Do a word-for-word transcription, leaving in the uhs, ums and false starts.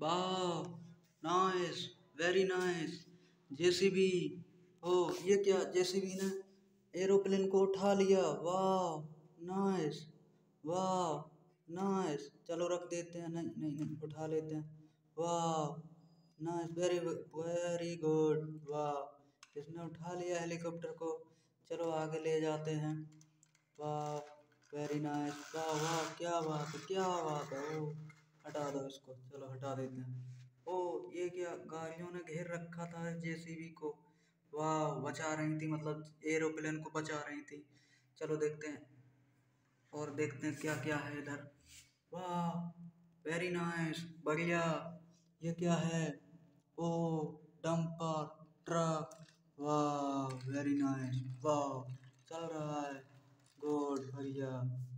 वाह, nice, very nice. JCB. ओ ये क्या, जेसीबी ने एरोप्लेन को उठा लिया। वाह, नाइस, वाह, नाइस। चलो रख देते हैं, नहीं नहीं नहीं उठा लेते हैं। वाह, नाइस, वेरी वेरी गुड। वाह, इसने उठा लिया हेलीकॉप्टर को। चलो आगे ले जाते हैं। वाह, वेरी नाइस। वाह वाह, क्या बात है, क्या बात है। ओ हटा दो इसको, चलो हटा देते हैं। ओ ये क्या, गाड़ियों ने घेर रखा था जेसीबी को। वाह, बचा रही थी, मतलब एरोप्लेन को बचा रही थी। चलो देखते हैं और देखते हैं क्या क्या है इधर। वाह, वेरी नाइस, बढ़िया। ये क्या है? ओ डंपर ट्रक। वाह, वेरी नाइस। वाह, चल रहा है। गुड, बढ़िया।